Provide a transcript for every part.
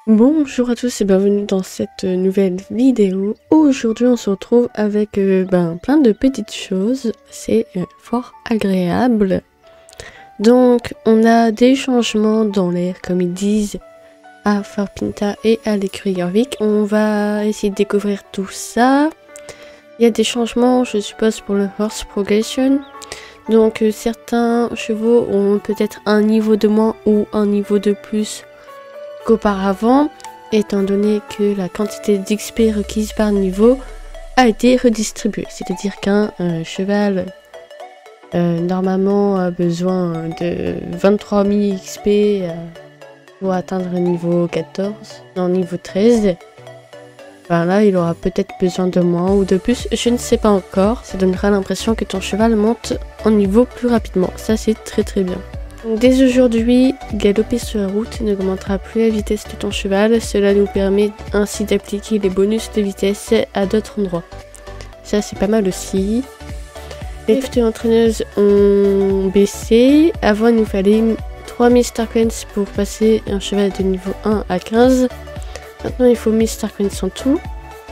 Bonjour à tous et bienvenue dans cette nouvelle vidéo. Aujourd'hui on se retrouve avec plein de petites choses, c'est fort agréable. Donc on a des changements dans l'air comme ils disent à Fort Pinta et à l'écurie Jorvik. On va essayer de découvrir tout ça. Il y a des changements je suppose pour le Horse Progression. Donc certains chevaux ont peut-être un niveau de moins ou un niveau de plus qu'auparavant, étant donné que la quantité d'XP requise par niveau a été redistribuée. C'est-à-dire qu'un cheval normalement a besoin de 23 000 XP pour atteindre le niveau 14, non niveau 13. Ben là, il aura peut-être besoin de moins ou de plus, je ne sais pas encore. Ça donnera l'impression que ton cheval monte en niveau plus rapidement. Ça, c'est très bien. Donc, dès aujourd'hui, galoper sur la route n'augmentera plus la vitesse de ton cheval. Cela nous permet ainsi d'appliquer les bonus de vitesse à d'autres endroits. Ça, c'est pas mal aussi. Les futures entraîneuses ont baissé. Avant, il nous fallait 3000 Star Coins pour passer un cheval de niveau 1 à 15. Maintenant, il faut 1000 Star Coins en tout.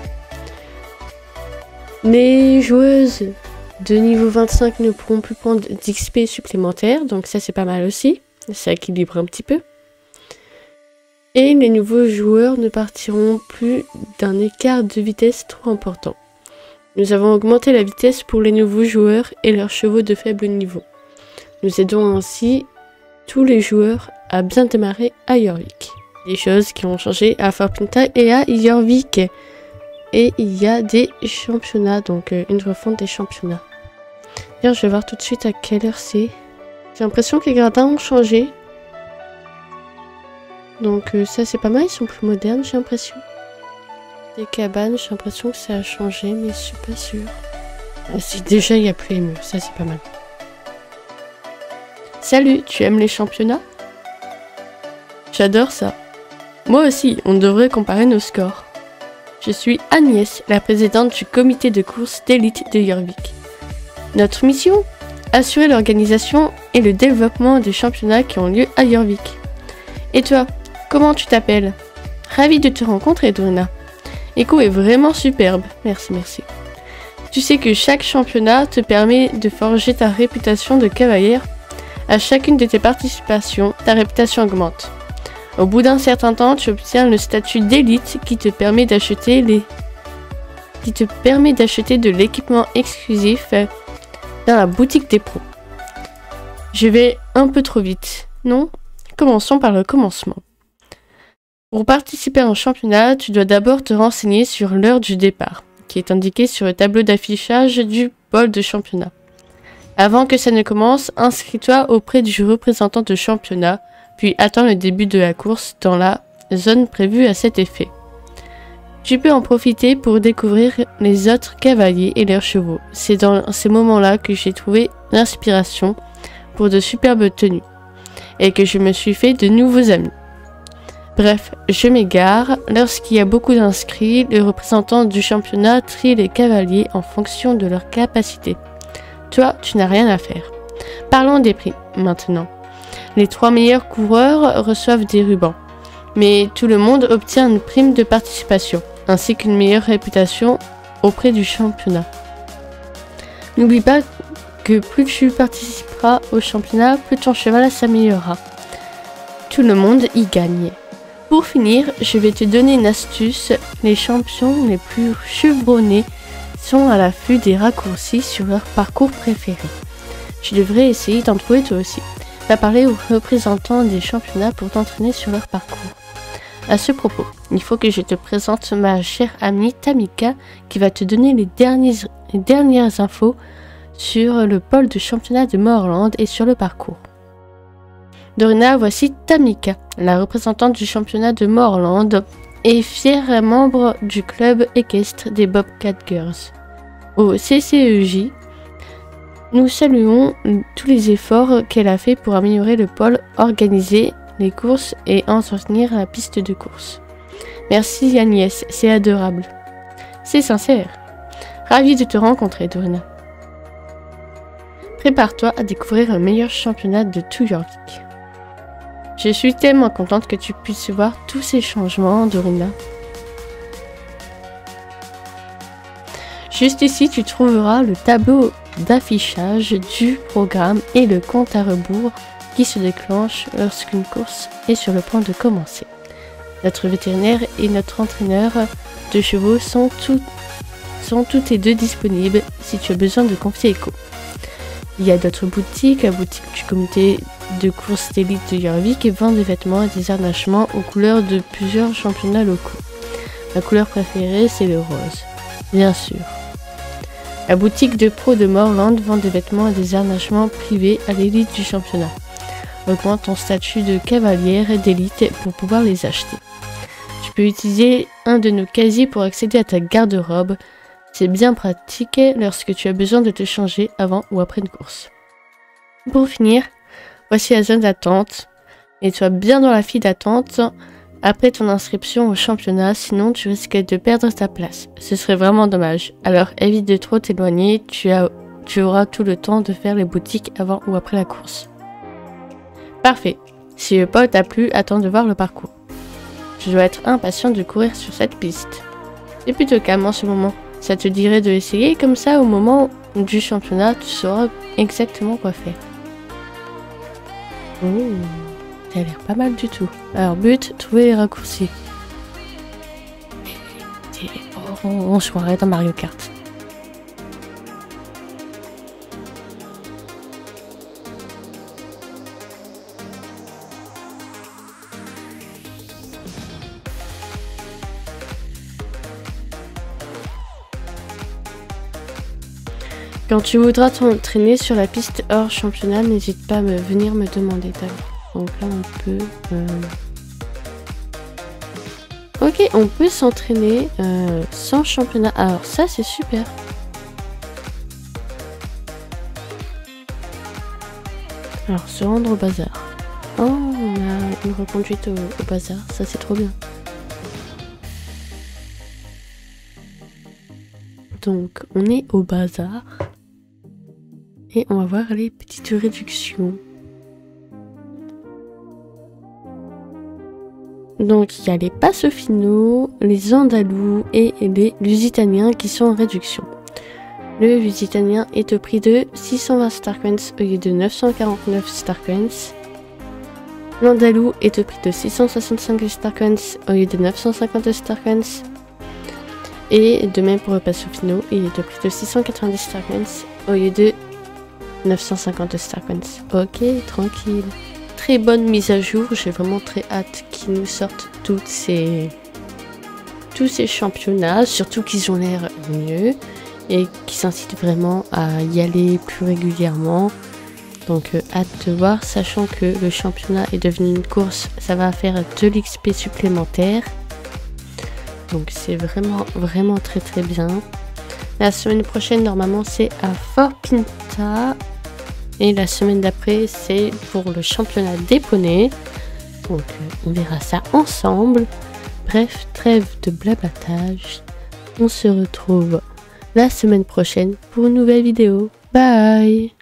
Les joueuses de niveau 25 ne pourront plus prendre d'XP supplémentaires, donc ça c'est pas mal aussi, ça équilibre un petit peu. Et les nouveaux joueurs ne partiront plus d'un écart de vitesse trop important. Nous avons augmenté la vitesse pour les nouveaux joueurs et leurs chevaux de faible niveau. Nous aidons ainsi tous les joueurs à bien démarrer à Jorvik. Des choses qui ont changé à Fort Pinta et à Jorvik. Et il y a des championnats, donc une refonte des championnats. Bien, je vais voir tout de suite à quelle heure c'est. J'ai l'impression que les gradins ont changé. Donc ça c'est pas mal, ils sont plus modernes j'ai l'impression. Les cabanes, j'ai l'impression que ça a changé, mais je suis pas sûre. Si déjà il n'y a plus les murs, ça c'est pas mal. Salut, tu aimes les championnats? J'adore ça. Moi aussi, on devrait comparer nos scores. Je suis Agnès, la présidente du comité de course d'élite de Jorvik. Notre mission? Assurer l'organisation et le développement des championnats qui ont lieu à Jorvik. Et toi, comment tu t'appelles? Ravi de te rencontrer, Dorina. Echo est vraiment superbe, merci. Tu sais que chaque championnat te permet de forger ta réputation de cavalière. À chacune de tes participations, ta réputation augmente. Au bout d'un certain temps, tu obtiens le statut d'élite qui te permet d'acheter de l'équipement exclusif dans la boutique des pros. Je vais un peu trop vite, non? Commençons par le commencement. Pour participer à un championnat, tu dois d'abord te renseigner sur l'heure du départ, qui est indiquée sur le tableau d'affichage du pôle de championnat. Avant que ça ne commence, inscris-toi auprès du représentant de championnat, puis attends le début de la course dans la zone prévue à cet effet. Tu peux en profiter pour découvrir les autres cavaliers et leurs chevaux. C'est dans ces moments-là que j'ai trouvé l'inspiration pour de superbes tenues et que je me suis fait de nouveaux amis. Bref, je m'égare. Lorsqu'il y a beaucoup d'inscrits, le représentant du championnat trie les cavaliers en fonction de leur capacité. Toi, tu n'as rien à faire. Parlons des prix maintenant. Les 3 meilleurs coureurs reçoivent des rubans, mais tout le monde obtient une prime de participation, ainsi qu'une meilleure réputation auprès du championnat. N'oublie pas que plus tu participeras au championnat, plus ton cheval s'améliorera. Tout le monde y gagne. Pour finir, je vais te donner une astuce. Les champions les plus chevronnés sont à l'affût des raccourcis sur leur parcours préféré. Tu devrais essayer d'en trouver toi aussi. Va parler aux représentants des championnats pour t'entraîner sur leur parcours. À ce propos, il faut que je te présente ma chère amie Tamika qui va te donner les dernières infos sur le pôle de championnat de Moorland et sur le parcours. Dorina, voici Tamika, la représentante du championnat de Moorland et fière membre du club équestre des Bobcat Girls. Au CCEJ, nous saluons tous les efforts qu'elle a fait pour améliorer le pôle, organiser les courses et entretenir la piste de course. Merci Agnès, c'est adorable. C'est sincère. Ravi de te rencontrer, Dorina. Prépare-toi à découvrir un meilleur championnat de tout Jorvik. Je suis tellement contente que tu puisses voir tous ces changements, Dorina. Juste ici, tu trouveras le tableau d'affichage du programme et le compte à rebours qui se déclenche lorsqu'une course est sur le point de commencer. Notre vétérinaire et notre entraîneur de chevaux sont toutes les deux disponibles si tu as besoin de confier écho. Il y a d'autres boutiques, la boutique du comité de course d'élite de Jorvik qui vend des vêtements et des harnachements aux couleurs de plusieurs championnats locaux. Ma couleur préférée, c'est le rose, bien sûr. La boutique de pro de Morland vend des vêtements et des harnachements privés à l'élite du championnat. Augmente ton statut de cavalière d'élite pour pouvoir les acheter. Tu peux utiliser un de nos casiers pour accéder à ta garde-robe. C'est bien pratique lorsque tu as besoin de te changer avant ou après une course. Pour finir, voici la zone d'attente. Mets-toi bien dans la file d'attente après ton inscription au championnat, sinon tu risques de perdre ta place. Ce serait vraiment dommage. Alors évite de trop t'éloigner, tu auras tout le temps de faire les boutiques avant ou après la course. Parfait. Si le pod t'a plu, attends de voir le parcours. Je dois être impatient de courir sur cette piste. C'est plutôt calme en ce moment. Ça te dirait de l'essayer, comme ça au moment du championnat, tu sauras exactement quoi faire. Oh, ça a l'air pas mal du tout. Alors but, trouver les raccourcis. On se croirait dans Mario Kart. Quand tu voudras t'entraîner sur la piste hors championnat, n'hésite pas à venir me demander. Donc là, on peut... Ok, on peut s'entraîner sans championnat. Alors ça, c'est super. Alors, se rendre au bazar. Oh, on a une reconduite au bazar. Ça, c'est trop bien. Donc, on est au bazar. Et on va voir les petites réductions. Donc il y a les Passofino, les Andalous et les Lusitaniens qui sont en réduction. Le Lusitanien est au prix de 620 Starcoins au lieu de 949 Starcoins. L'Andalou est au prix de 665 Starcoins au lieu de 950 Starcoins. Et de même pour le Passofino, il est au prix de 690 Starcoins au lieu de 950 Starcoins. Ok, tranquille. Très bonne mise à jour. J'ai vraiment très hâte qu'ils nous sortent tous ces championnats. Surtout qu'ils ont l'air mieux et qui s'incitent vraiment à y aller plus régulièrement. Donc hâte de voir, sachant que le championnat est devenu une course. Ça va faire de l'XP supplémentaire. Donc c'est vraiment très bien. La semaine prochaine, normalement, c'est à Fort Pinta. Et la semaine d'après, c'est pour le championnat des poneys. Donc, on verra ça ensemble. Bref, trêve de blablatage. On se retrouve la semaine prochaine pour une nouvelle vidéo. Bye!